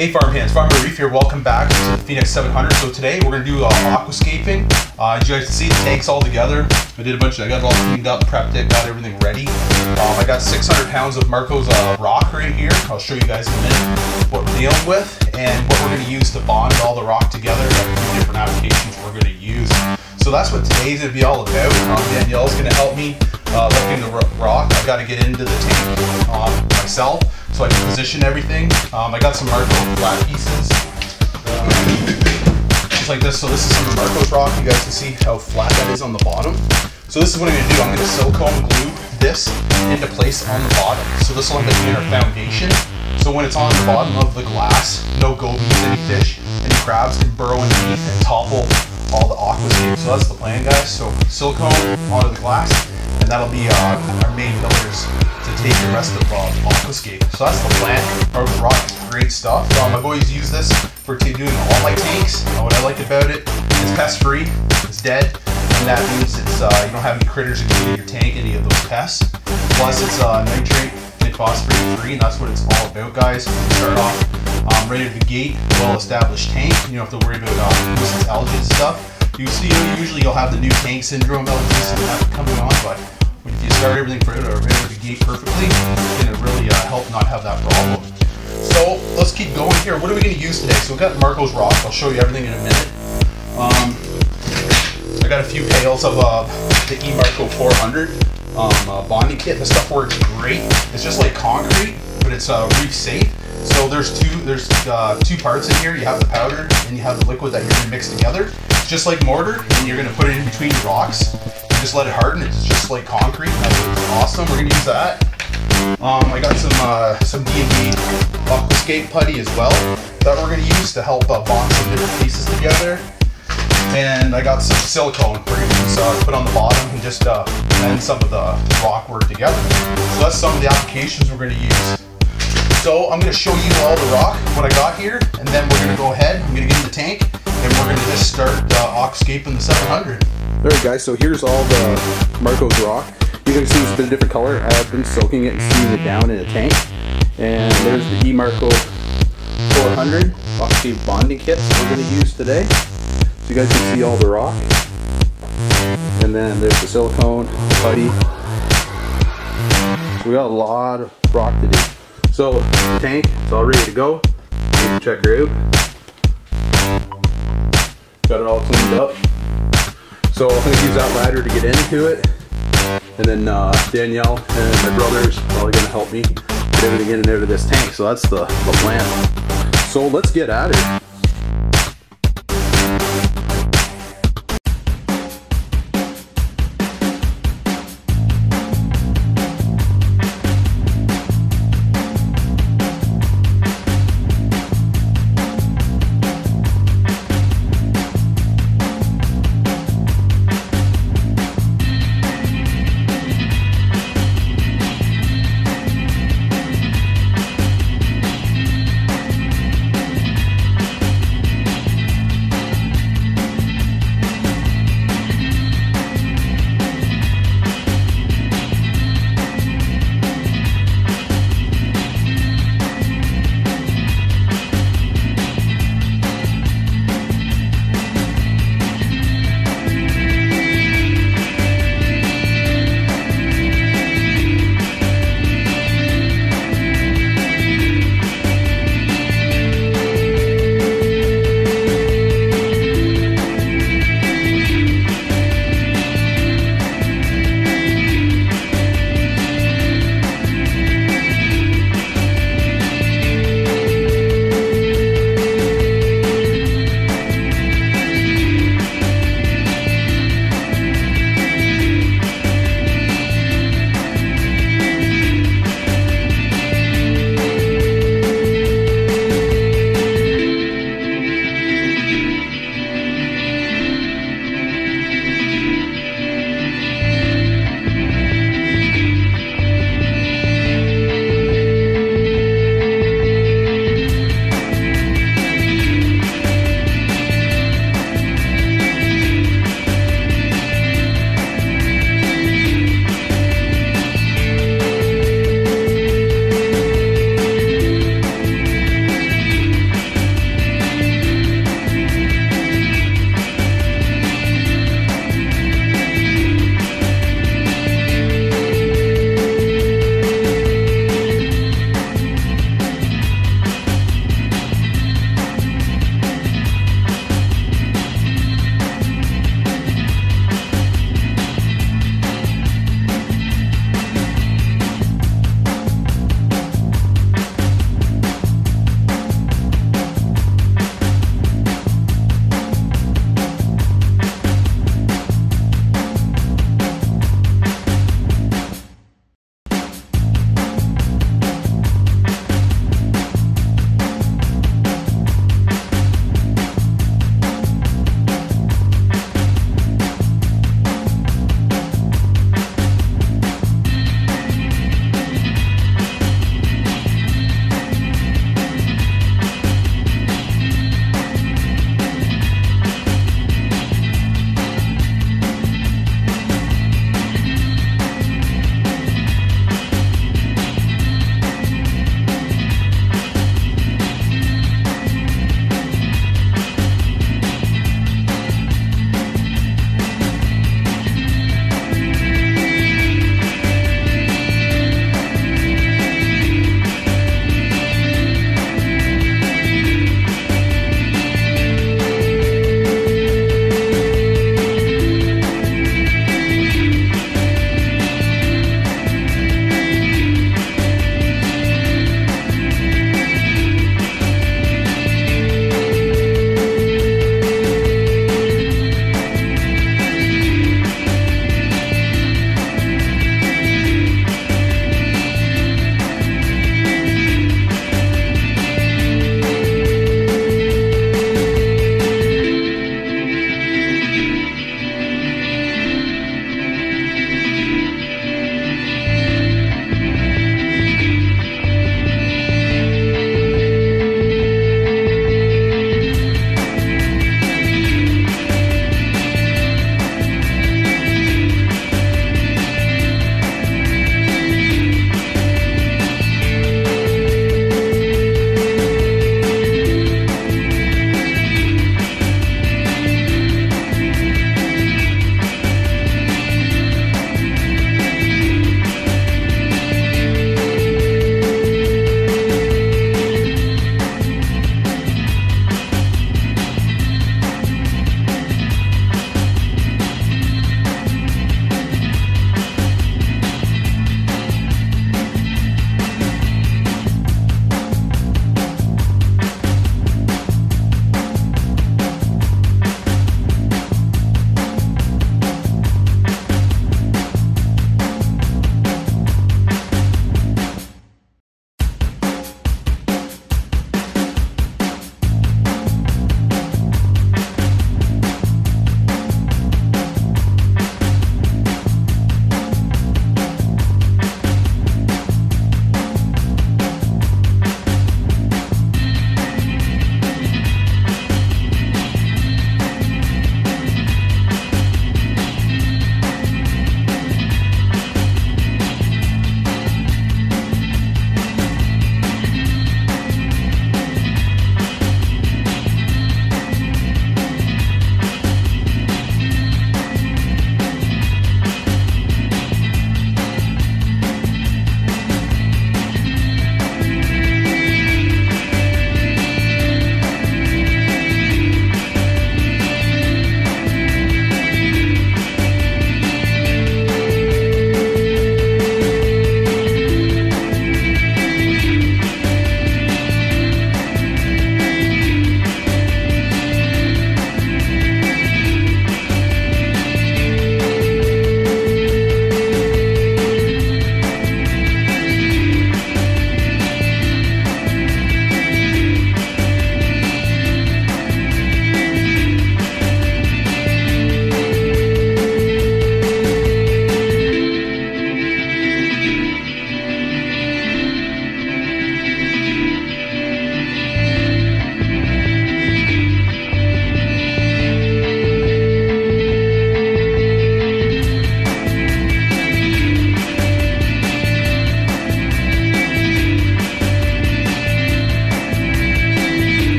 Hey farm hands, Farmer Reef here. Welcome back to the Phoenix 700. So today we're going to do aquascaping. As you guys can see, the tank's all together. I got it all cleaned up, prepped it, got everything ready. I got 600 pounds of Marco's rock right here. I'll show you guys in a minute what we're dealing with and what we're going to use to bond all the rock together. Got different applications we're going to use. So that's what today's going to be all about. Danielle's going to help me lifting the rock. I've got to get into the tank myself, so I can position everything. I got some Marco flat pieces, just like this. So this is some of Marco's rock. You guys can see how flat that is on the bottom. So this is what I'm going to do. I'm going to silicone glue this into place on the bottom. So this will end up being our foundation. So when it's on the bottom of the glass, no gobies, any fish, any crabs can burrow underneath and topple all the aquascape. So that's the plan, guys. So silicone onto the glass, and that'll be our main pillars to take the rest of aquascape. So that's the plan. Our rock is great stuff. I've always used this for doing all my tanks. What I like about it is pest free, it's dead, and that means it's you don't have any critters in your tank, any of those pests. Plus it's nitrate and phosphate free, and that's what it's all about, guys. Start off right at the gate, well-established tank. You don't have to worry about nuisance algae and stuff. Usually you'll have the new tank syndrome algae and that coming on, but if you start everything right out of the gate perfectly, it's going to really help not have that problem. So let's keep going here. What are we going to use today? So we've got Marco's rock. I'll show you everything in a minute. I got a few pails of the eMarco 400 bonding kit. This stuff works great. It's just like concrete, but it's reef safe. So there's two parts in here. You have the powder and you have the liquid that you're going to mix together. It's just like mortar, and you're going to put it in between your rocks. Just let it harden. It's just like concrete. That's awesome. We're gonna use that. I got some D&D aquascape putty as well that we're gonna use to help bond some different pieces together. And I got some silicone we're gonna use put on the bottom and just blend some of the rock work together. So that's some of the applications we're gonna use. So I'm gonna show you all the rock, what I got here, and then we're gonna go ahead. I'm gonna get in the tank, and we're gonna just start aquascaping the 700. Alright guys, so here's all the Marco's rock. You can see it's been a different color. I've been soaking it and steaming it down in a tank. And there's the eMarco 400 aquascape bonding kit we're going to use today. So you guys can see all the rock. And then there's the silicone, the putty. So we got a lot of rock to do. So the tank, it's all ready to go. You can check her out. Got it all cleaned up. So I'm going to use that ladder to get into it, and then Danielle and my brother's probably going to help me get everything in and out of this tank. So that's the plan. So let's get at it.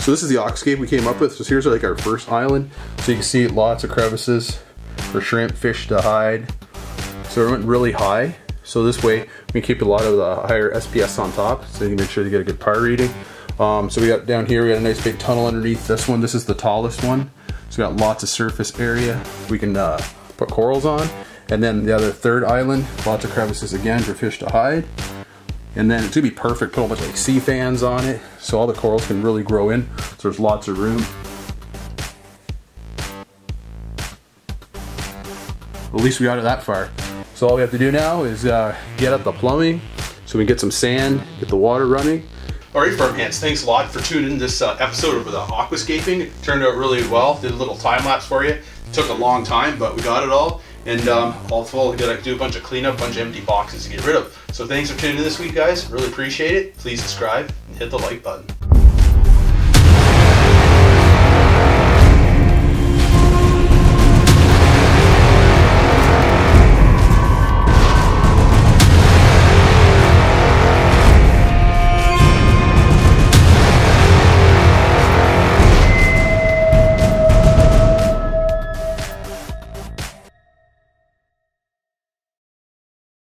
So this is the aquascape we came up with. So here's like our first island. So you can see lots of crevices for shrimp, fish to hide. So we went really high. So this way we can keep a lot of the higher SPS on top, so you can make sure you get a good par reading. So we got down here, we got a nice big tunnel underneath this one. This is the tallest one. So we got lots of surface area we can put corals on. And then the other third island, lots of crevices again for fish to hide. And then it's gonna be perfect, put a bunch of like sea fans on it, so all the corals can really grow in. So there's lots of room. At least we got it that far. So all we have to do now is get up the plumbing so we can get some sand, get the water running. Alright, farm hands, thanks a lot for tuning in this episode of the aquascaping. It turned out really well. Did a little time lapse for you. It took a long time, but we got it all. And also we gotta do a bunch of cleanup, a bunch of empty boxes to get rid of. So thanks for tuning in this week, guys. Really appreciate it. Please subscribe and hit the like button.